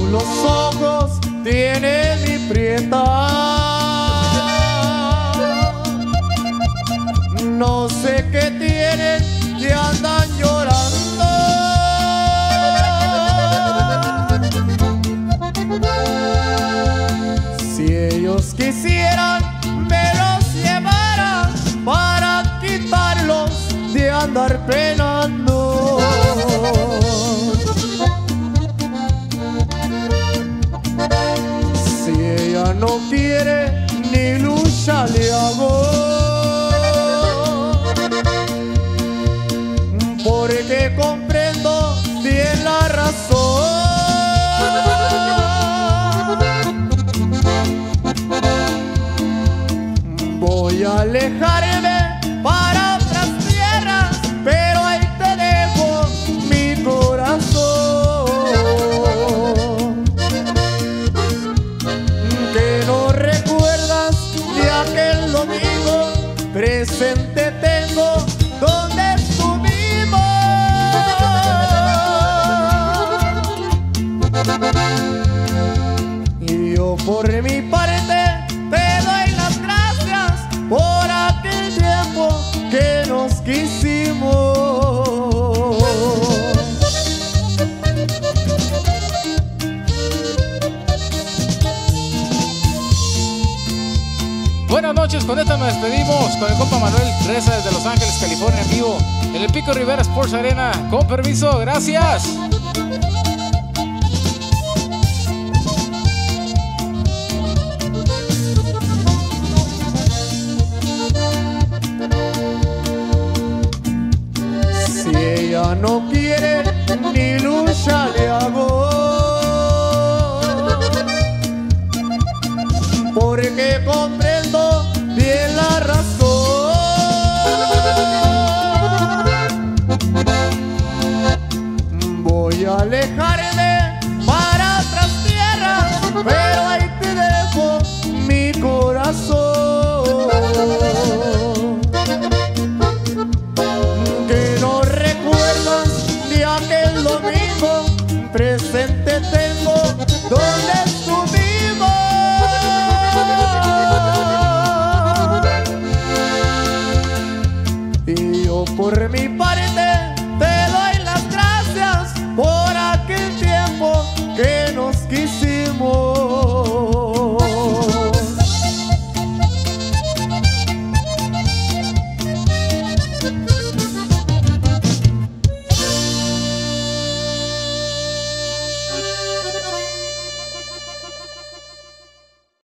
Los ojos tiene mi prieta, no sé qué tienen que andan llorando. Si ellos quisieran me los llevaran para quitarlos de andar penando. Si ella no quiere ni lucha le hago, porque comprendo bien la razón. Voy a alejarme para otras tierras, pero ahí te dejo mi corazón. Que no recuerdas de aquel domingo, presente tengo donde estuvimos. Y yo por mi parte te doy las gracias por aquel tiempo que nos quisimos. Buenas noches, con esta nos despedimos con el compa Manuel Reza desde Los Ángeles, California, en vivo en el Pico Rivera Sports Arena. Con permiso, gracias. Si ella no quiere ni lucha le hago, porque comprendo bien la razón. Voy a alejarme para otras tierras, pero ahí te dejo mi corazón. Que no recuerdas de aquel domingo, presente tengo donde estuvimos. Y yo por mi parte